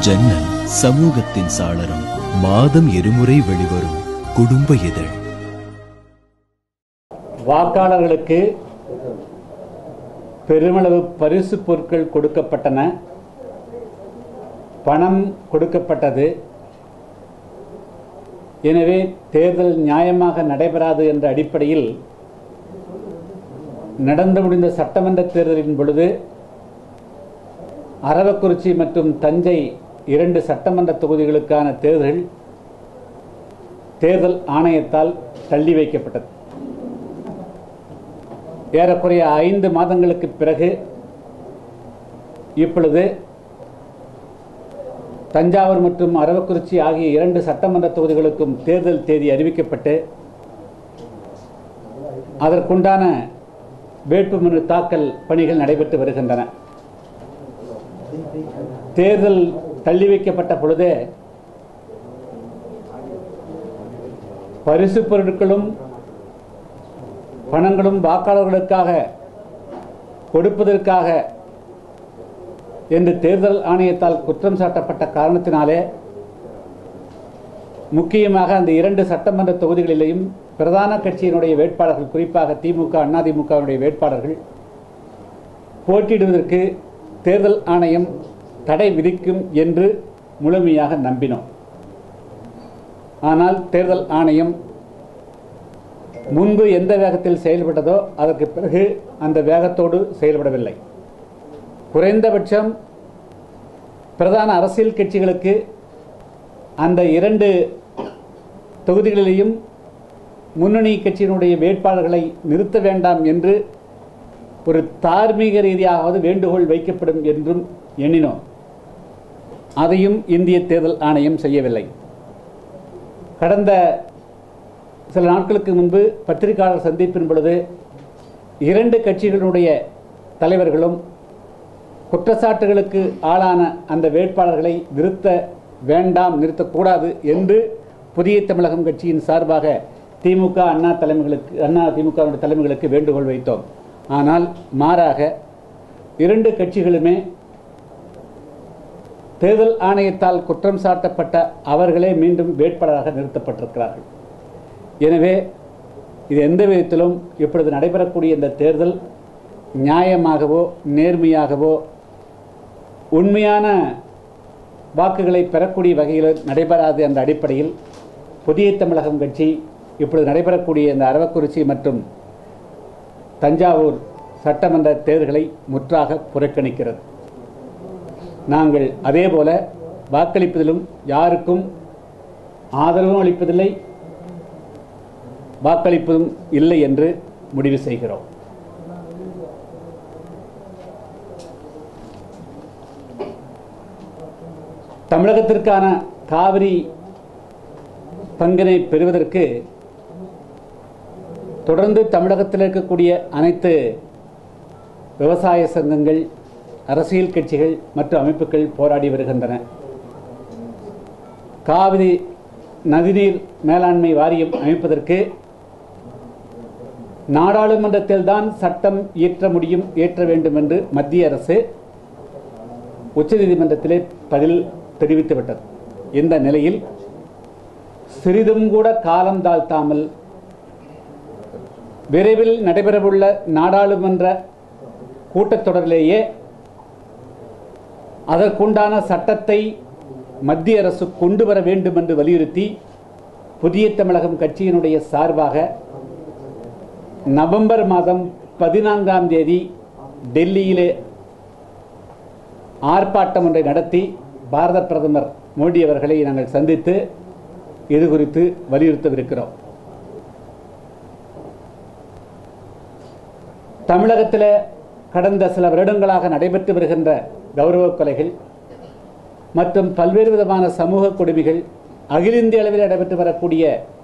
ஜன்னல் சமூகத்தின் சாளரம். மாதம் இருமுறை வெளிவரும் குடும்ப இதழ். வாக்காளர்களுக்கு பெருமளவு பரிசு பொருட்கள் கொடுக்கப்பட்டன, பணம் கொடுக்கப்பட்டது. எனவே தேர்தல் நியாயமாக நடைபெறாது என்ற அடிப்படையில் நடந்து முடிந்த சட்டமன்ற தேர்தலின் பொழுது அரவக்குறிச்சி மற்றும் தஞ்சை 2 சட்டமன்ற தொகுதிகளுக்கான தேர்தல் ஆணையத்தால் தள்ளி வைக்கப்பட்டது. ஏறக்குறைய 5 மாதங்களுக்கு பிறகு இப்பொழுது தஞ்சாவூர் மற்றும் அரவக்குறிச்சி ஆகிய 2 சட்டமன்ற தொகுதிகளுக்கும் தேர்தல் தேதி அறிவிக்கப்பட்டு அதற்குண்டான வேட்புமனு தாக்கல் பணிகள் நடைபெற்று வருகின்றன. தேர்தல் தள்ளி வைக்கப்பட்ட பொழுதே பரிசு பொருட்களும் பணங்களும் வாக்காளர்களுக்காக கொடுப்பதற்காக என்று தேர்தல் ஆணையத்தால் குற்றம் சாட்டப்பட்ட காரணத்தினாலே முக்கியமாக அந்த 2 சட்டமன்ற தொகுதிகளிலேயும் பிரதான கட்சியினுடைய வேட்பாளர்கள், குறிப்பாக திமுக, அதிமுகவினுடைய வேட்பாளர்கள் போட்டியிடுவதற்கு தேர்தல் ஆணையம் தடை விதிக்கும் என்று முழுமையாக நம்பினோம். ஆனால் தேர்தல் ஆணையம் முன்பு எந்த வேகத்தில் செயல்பட்டதோ அதற்கு பிறகு அந்த வேகத்தோடு செயல்படவில்லை. குறைந்தபட்சம் பிரதான அரசியல் கட்சிகளுக்கு அந்த 2 தொகுதிகளிலேயும் முன்னணி கட்சியினுடைய வேட்பாளர்களை நிறுத்த வேண்டாம் என்று ஒரு தார்மீக ரீதியாவது வேண்டுகோள் வைக்கப்படும் என்றும் எண்ணினோம். அதையும் இந்திய தேர்தல் ஆணையம் செய்யவில்லை. கடந்த சில நாட்களுக்கு முன்பு பத்திரிகையாளர் சந்திப்பின் பொழுது 2 கட்சிகளுடைய தலைவர்களும் குற்றச்சாட்டுகளுக்கு ஆளான அந்த வேட்பாளர்களை நிறுத்தக்கூடாது என்று புதிய தமிழகம் கட்சியின் சார்பாக திமுக, திமுகவினுடைய தலைமைகளுக்கு வேண்டுகோள் வைத்தோம். ஆனால் மாறாக 2 கட்சிகளுமே தேர்தல் ஆணையத்தால் குற்றம் சாட்டப்பட்ட அவர்களே மீண்டும் வேட்பாளராக நிறுத்தப்பட்டிருக்கிறார்கள். எனவே இது எந்த விதத்திலும் இப்பொழுது நடைபெறக்கூடிய இந்த தேர்தல் நியாயமாகவோ நேர்மையாகவோ உண்மையான வாக்குகளை பெறக்கூடிய வகையில் நடைபெறாது என்ற அடிப்படையில் புதிய தமிழகம் கட்சி இப்பொழுது நடைபெறக்கூடிய இந்த அரவக்குறிச்சி மற்றும் தஞ்சாவூர் சட்டமன்ற தேர்தல்களை முற்றாக புறக்கணிக்கிறது. நாங்கள் அதேபோல வாக்களிப்பதிலும் யாருக்கும் ஆதரவும் அளிப்பதில்லை, வாக்களிப்பதும் இல்லை என்று முடிவு செய்கிறோம். தமிழகத்திற்கான காவிரி பங்கினை பெறுவதற்கு தொடர்ந்து தமிழகத்தில் இருக்கக்கூடிய அனைத்து விவசாய சங்கங்கள், அரசியல் கட்சிகள் மற்றும் அமைப்புகள் போராடி வருகின்றன. காவிரி நதிநீர் மேலாண்மை வாரியம் அமைப்பதற்கு நாடாளுமன்றத்தில் தான் சட்டம் இயற்ற வேண்டும் என்று மத்திய அரசு உச்சநீதிமன்றத்திலே பதில் தெரிவித்துவிட்டது. இந்த நிலையில் சிறிதும் கூட காலம் தாழ்த்தாமல் விரைவில் நடைபெறவுள்ள நாடாளுமன்ற கூட்டத்தொடரிலேயே அதற்குண்டான சட்டத்தை மத்திய அரசு கொண்டு வர வேண்டும் என்று வலியுறுத்தி புதிய தமிழகம் கட்சியினுடைய சார்பாக நவம்பர் மாதம் 14ஆம் தேதி டெல்லியிலே ஆர்ப்பாட்டம் ஒன்றை நடத்தி பாரத பிரதமர் மோடி அவர்களை நாங்கள் சந்தித்து இது குறித்து வலியுறுத்தவிருக்கிறோம். தமிழகத்தில் கடந்த சில வருடங்களாக நடைபெற்று வருகின்ற கௌரவ கொலைகள் மற்றும் பல்வேறு விதமான சமூக கொடுமைகள், அகில இந்திய அளவில் நடைபெற்று வரக்கூடிய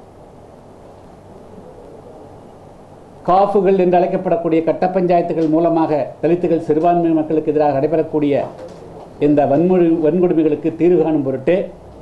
காஃபுகள் என்று அழைக்கப்படக்கூடிய கட்ட பஞ்சாயத்துகள் மூலமாக தலித்துகள், சிறுபான்மை மக்களுக்கு எதிராக நடைபெறக்கூடிய இந்த வன்கொடுமைகளுக்கு தீர்வு காணும் பொருட்டு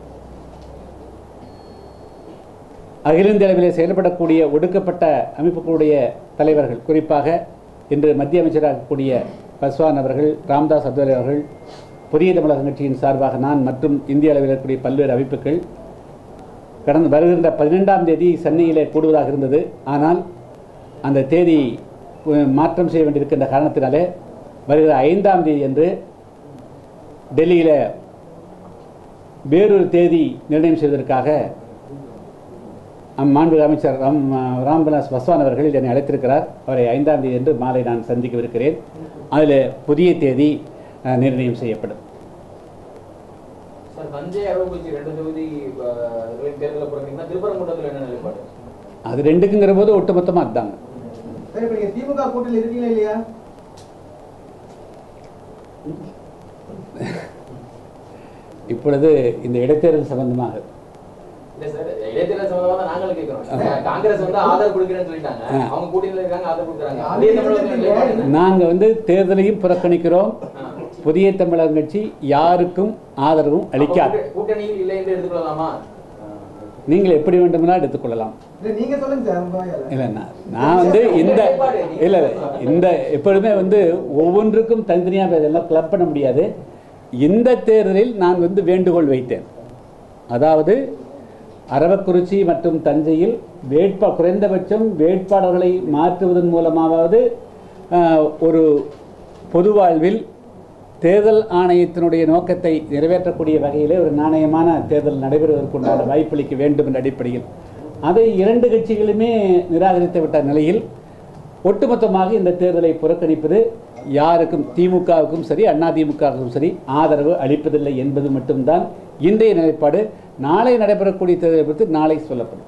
அகில இந்திய அளவிலே செயல்படக்கூடிய ஒடுக்கப்பட்ட அமைப்புகளுடைய தலைவர்கள், குறிப்பாக இன்று மத்திய அமைச்சராக கூடிய பஸ்வான் அவர்கள், ராம்தாஸ் அத்வாலே அவர்கள் புதிய தமிழகம் கட்சியின் சார்பாக நான் மற்றும் இந்திய அளவில் இருக்கக்கூடிய பல்வேறு அமைப்புகள் கடந்த வருகின்ற 12ஆம் தேதி சென்னையிலே கூடுவதாக இருந்தது. ஆனால் அந்த தேதி மாற்றம் செய்ய வேண்டியிருக்கின்ற காரணத்தினாலே வருகிற 5ஆம் தேதி என்று டெல்லியில் வேறொரு தேதி நிர்ணயம் செய்வதற்காக மாண்புமிகு அமைச்சர் ராம்விலாஸ் பாஸ்வான் அவர்கள் என்னை அழைத்திருக்கிறார். அவரை 5ஆம் தேதி என்று மாலை நான் சந்திக்கவிருக்கிறேன். அதில் புதிய தேதி நிர்ணயம் செய்யப்படும். அது ரெண்டுக்குங்கிற போது ஒட்டுமொத்தமாக அதுதாங்க. திமுக கூட்டத்தில் இருக்கீங்களா இல்லையா? இப்பொழுது இந்த இடைத்தேர்தல் சம்பந்தமாக நாங்க தேர்தலையும் புறக்கணிக்கிறோம். புதிய தமிழகம் கட்சி யாருக்கும் ஆதரவும் அளிக்காது. நீங்கள் எப்படி வேண்டுமானால் எடுத்துக்கொள்ளலாம். நான் இந்த எப்பொழுதுமே ஒவ்வொன்றுக்கும் தனித்தனியாக இதெல்லாம் கிளப் பண்ண முடியாது. இந்த தேர்தலில் நான் வேண்டுகோள் வைத்தேன். அதாவது அரவக்குறிச்சி மற்றும் தஞ்சையில் குறைந்தபட்சம் வேட்பாளர்களை மாற்றுவதன் மூலமாவது ஒரு பொது வாழ்வில் தேர்தல் ஆணையத்தினுடைய நோக்கத்தை நிறைவேற்றக்கூடிய வகையிலே ஒரு நாணயமான தேர்தல் நடைபெறுவதற்குண்டான வாய்ப்பளிக்க வேண்டும் என்ற அடிப்படையில் அதை இரண்டு கட்சிகளுமே நிராகரித்து விட்ட நிலையில் ஒட்டுமொத்தமாக இந்த தேர்தலை புறக்கணிப்பது யாருக்கும் திமுகவுக்கும் சரி அதிமுகவுக்கும் சரி ஆதரவு அளிப்பதில்லை என்பது மட்டும்தான் இன்றைய நிலைப்பாடு. நாளை நடைபெறக்கூடிய தேர்தலை பற்றி நாளை சொல்லப்படும்.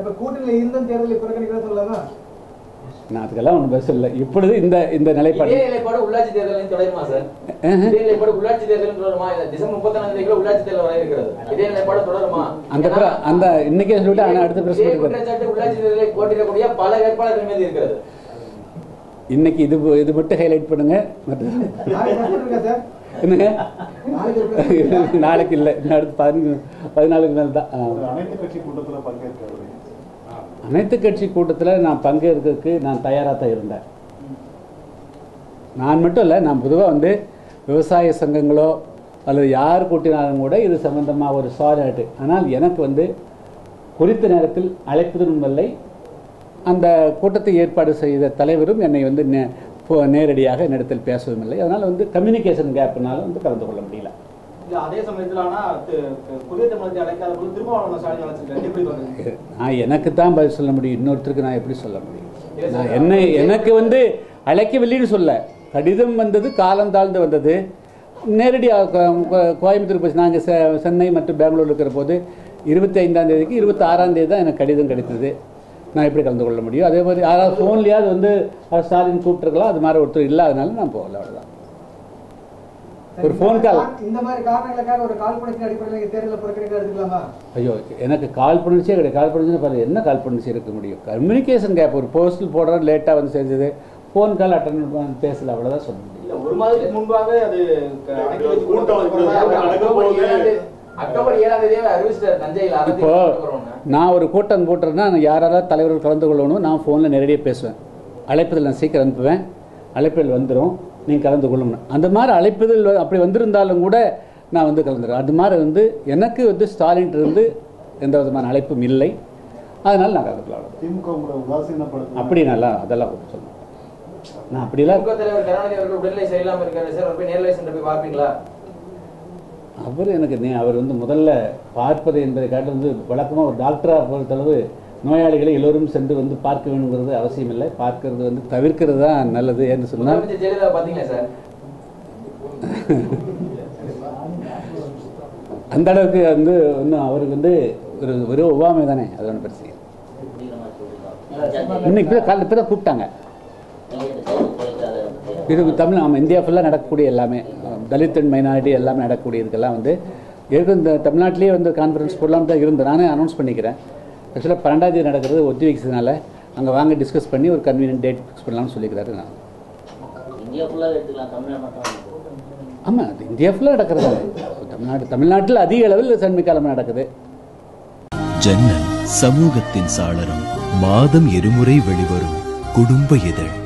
நான் அதுக்கெல்லாம் ஒன்றும் பேச இல்லை. இப்பொழுது இந்த நிலைப்பாடு உள்ளாட்சி தேர்தலில் தொடருமா சார்? உள்ளாட்சி தேர்தலில் தொடருமா? டிசம்பர் 34 உள்ளாட்சி தேர்தல் வர இருக்கிறது. இதே நிலைப்பாடு தொடருமா? அந்த இன்னைக்கே சொல்லிட்டு ஆனால் அடுத்த பிரச்சனை உள்ளாட்சி தேர்தலில் போட்டியிடக்கூடிய பல வேட்பாளர்கள் மீது இருக்கிறது. இன்னைக்கு இது மட்டும் ஹைலைட் பண்ணுங்க. என்னங்க நாளைக்கு இல்லை, அடுத்து 14 மேல் தான். அனைத்து கட்சி கூட்டத்தில் நான் பங்கேற்கிறதுக்கு நான் தயாராக தான் இருந்தேன். நான் மட்டும் இல்லை, நான் பொதுவாக விவசாய சங்கங்களோ அல்லது யார் கூட்டினாலும் கூட இது சம்பந்தமாக ஒரு சாலிட்டு. ஆனால் எனக்கு குறித்த நேரத்தில் அழைப்பதும் இல்லை. அந்த கூட்டத்தை ஏற்பாடு செய்த தலைவரும் என்னை நேரடியாக என்னிடத்தில் பேசவும் இல்லை. அதனால் கம்யூனிகேஷன் கேப்னால கலந்து கொள்ள முடியல. அதே சமயத்தில் நான் எனக்கு தான் பதில் சொல்ல முடியும், இன்னொருத்தருக்கு நான் எப்படி சொல்ல முடியும்? எனக்கு அழைக்கவில்லைன்னு சொல்ல, கடிதம் வந்தது, காலம் தாழ்ந்து வந்தது. நேரடியாக கோயம்புத்தூர் போய் நாங்கள் சென்னை மற்றும் பெங்களூர் இருக்கிற போது 25ஆம் தேதிக்கு 26ஆம் தேதி தான் எனக்கு கடிதம் கிடைத்தது. நான் எப்படி கலந்து கொள்ள முடியும்? அதே மாதிரி யாராவது ஃபோன்லேயாவது ஸ்டாலின் கூப்பிட்டுருக்கலாம், அது மாதிரி ஒருத்தர் இல்லாதனால நான் போகல. அவ்வளோதான். ஒரு ஃபோன் கால். இந்த மாதிரி காரணங்களுக்காக ஒரு காழ்ப்புணர்ச்சி அடிப்படையில் தேர்தலை புறக்கணிக்க எடுத்துக்கலாமா? ஐயோ, எனக்கு காழ்ப்புணர்ச்சியே கிடையாது. காழ்ப்புணர்ச்சி பாருங்க, என்ன காழ்ப்புணர்ச்சி இருக்க முடியும்? Communication gap. ஒரு போஸ்டல் போடுற லேட்டாக செஞ்சது, ஃபோன் கால் அட்டன் பேசல, அவ்வளோதான் சொல்ல முடியும். ஒரு மாதத்துக்கு முன்பாகவே அது அக்டோபர் 7ஆம் தேதி அறிவிச்சிட்டார் தஞ்சையில். இப்போ நான் ஒரு கூட்டம் போட்டுறேன்னா யாராவது தலைவர்கள் கலந்து கொள்ளணும், நான் ஃபோனில் நேரடியாக பேசுவேன். அழைப்பதில் நான் சீக்கிரம் அனுப்புவேன், அழைப்பில் வந்துடும், நீங்கள் கலந்து கொள்ளணும். அந்த மாதிரி அழைப்பதில் அப்படி வந்திருந்தாலும் கூட நான் கலந்துருவேன். அது மாதிரி எனக்கு ஸ்டாலின் இருந்து எந்த விதமான அழைப்பும் இல்லை. அதனால் நான் கலந்துக்கலாம். அப்படி நல்லா அதெல்லாம் சொல்லணும். நான் அப்படிலாம் அவர் முதல்ல பார்ப்பது என்பதை காட்டி வழக்கமாக ஒரு டாக்டராக பொறுத்தளவு நோயாளிகளை எல்லோரும் சென்று பார்க்க வேணுங்கிறது அவசியம் இல்லை. பார்க்கறது தவிர்க்கிறது தான் நல்லது என்று சொன்னால் அந்த அளவுக்கு இன்னும் அவருக்கு ஒரு ஒவ்வாமை தானே, அது ஒன்றும் பிரச்சனை. இன்னைக்கு காலையில் தான் கூப்பிட்டாங்க. இது இந்தியா ஃபுல்லாக நடக்கக்கூடிய எல்லாமே தலித் அண்ட் மைனாரிட்டி எல்லாமே நடக்கக்கூடியதுக்கெல்லாம் இந்த தமிழ்நாட்டிலேயே கான்ஃபரன்ஸ் போடலாம் தான் இருந்து நானே அனௌன்ஸ் பண்ணிக்கிறேன். ஆக்சுவலாக 12ஆம் தேதி நடக்கிறது ஒத்தி வைக்கிறதுனால அங்கே வாங்க டிஸ்கஸ் பண்ணி ஒரு கன்வீனியன்ட் டேட் ஃபிக்ஸ் பண்ணலாம்னு சொல்லிக்கிறாரு. நான் ஆமாம், அது இந்தியா ஃபுல்லாக நடக்கிறது. தமிழ்நாட்டில் அதிக அளவில் சன்மிகாலம் நடக்குது. ஜன்னல் சமூகத்தின் சாளரம். மாதம் இருமுறை வெளிவரும் குடும்ப இதழ்.